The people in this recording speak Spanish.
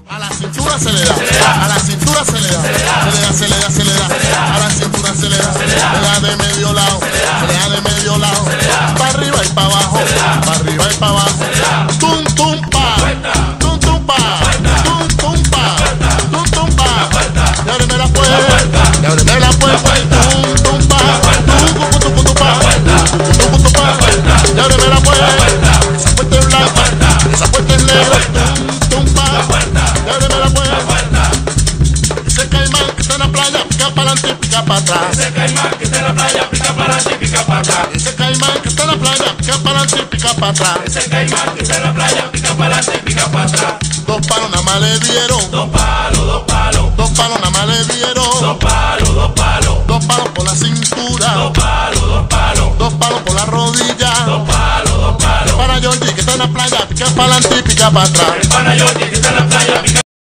A la cintura se le da, a la cintura se le da, se le da, a la cintura se le da de medio lado, se le da de medio lado, para arriba y para abajo, para arriba y para abajo, tum tum pa, tum tum pa, tum tum pa, tum tum pa, y ábreme la puerta, y ábreme la puerta, tum tum pa, tum tum tum pa, tum tum pa, y ábreme la puerta, esa puerta es blanca, esa puerta es negra, tum tum pa, y ábreme la puerta. Ese caimán que está en la playa pica para adelante y pica para atrás. Ese caimán que está en la playa pica para adelante y pica para atrás. Ese caimán que está en la playa pica para adelante y pica para atrás. Ese caimán que está en la playa pica para adelante y pica para atrás. Dos palos nada más le dieron. Dos palos, dos palos. Dos palos nada más le dieron. Dos palos, dos palos. Dos palos por la cintura. Dos palos, dos palos. Dos palos por la rodilla. Dos palos, dos palos. Para Georgie que está en la playa pica para adelante y pica para atrás. El pana Georgie que está en la playa